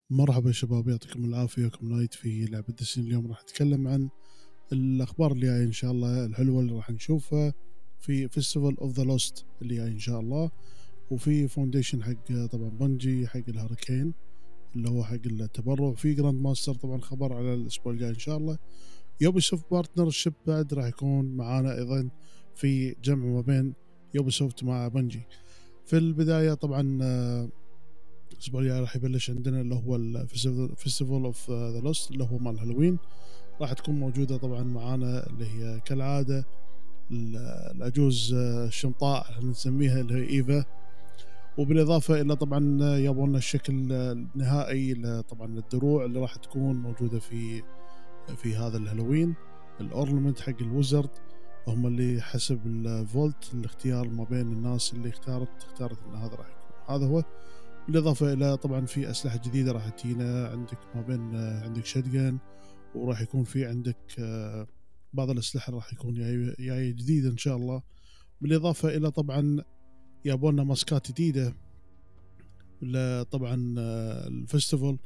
مرحبا شباب، يعطيكم العافية. وياكم نايت في لعبة السنين. اليوم راح نتكلم عن الأخبار اللي جاية إن شاء الله الحلوة اللي راح نشوفها في فيستيفال أوف ذا لوست اللي جاي إن شاء الله، وفي فاونديشن حق طبعا بنجي حق الهurricane اللي هو حق التبرع، في جراند ماستر طبعا خبر على الأسبوع الجاي إن شاء الله. يوبيسوفت بارتنر شيب بعد راح يكون معانا أيضا في جمع ما بين يوبيسوفت مع بنجي. في البداية طبعا الاسبوع الجاي راح يبلش عندنا اللي هو الفيستيفال اوف ذا لوست اللي هو مال هالوين. راح تكون موجوده طبعا معانا اللي هي كالعاده العجوز الشمطاء احنا نسميها اللي هي ايفا، وبالاضافه الى طبعا يابونا الشكل النهائي طبعا الدروع اللي راح تكون موجوده في هذا الهالوين. الاورنمنت حق الوزرد هم اللي حسب الفولت الاختيار ما بين الناس اللي اختارت ان هذا راح يكون هذا هو. بالإضافة إلى طبعا في أسلحة جديدة راح تجينا، عندك ما بين عندك شتجن، وراح يكون في عندك بعض الأسلحة راح يكون جاي جديدة إن شاء الله. بالإضافة إلى طبعا يابونا ماسكات جديدة طبعا الفستيفال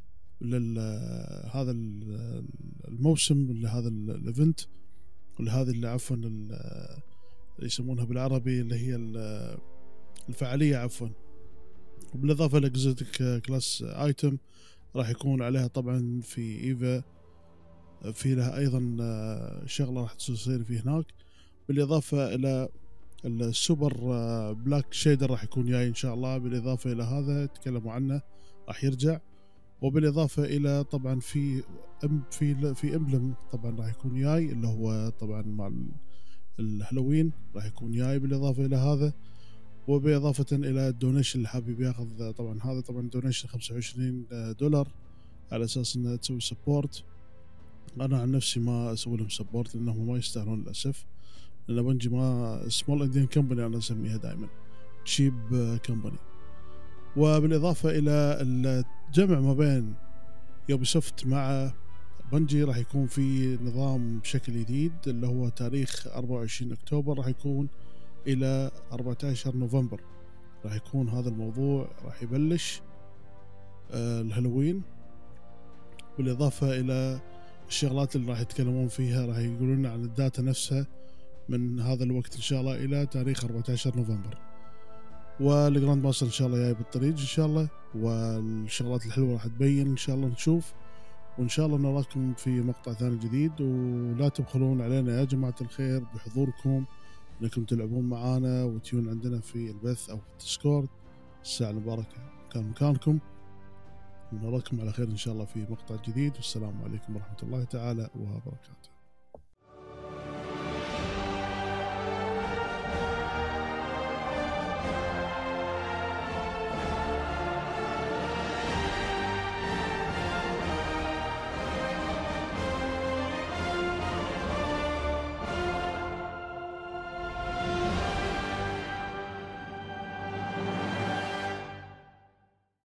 هذا الموسم لهذا الايفنت ولهذه اللي عفوا اللي يسمونها بالعربي اللي هي الفعالية عفوا. وبالإضافة لإكزوتيك كلاس آيتم راح يكون عليها طبعا في إيفا، في لها أيضا شغلة راح تصير في هناك. بالإضافة إلى السوبر بلاك شيدر راح يكون جاي إن شاء الله. بالإضافة إلى هذا تكلموا عنه راح يرجع. وبالإضافة إلى طبعا في إمبلم طبعا راح يكون جاي اللي هو طبعا مع الهالوين راح يكون جاي. بالإضافة إلى هذا وبإضافة إلى الدونيشن اللي حابب ياخذ طبعا هذا طبعا دونيشن $25 على أساس إنه تسوي سبورت. أنا عن نفسي ما أسوي لهم سبورت لأنهم ما يستاهلون للأسف، لأن بنجي ما سمول إنديان كمباني أنا أسميها دائما تشيب كمباني. وبالإضافة إلى الجمع ما بين يوبيسوفت مع بنجي راح يكون في نظام بشكل جديد اللي هو تاريخ 24 أكتوبر راح يكون إلى 14 نوفمبر راح يكون هذا الموضوع راح يبلش الهالوين. بالإضافة إلى الشغلات اللي راح يتكلمون فيها راح يقولون عن الداتا نفسها من هذا الوقت إن شاء الله إلى تاريخ 14 نوفمبر. والجراند ماستر إن شاء الله جاي بالطريق إن شاء الله، والشغلات الحلوة راح تبين إن شاء الله نشوف. وإن شاء الله نراكم في مقطع ثاني جديد، ولا تبخلون علينا يا جماعة الخير بحضوركم انكم تلعبون معانا وتيون عندنا في البث او في الديسكورد. الساعة المباركة كان مكانكم، ونراكم على خير ان شاء الله في مقطع جديد، والسلام عليكم ورحمة الله تعالى وبركاته.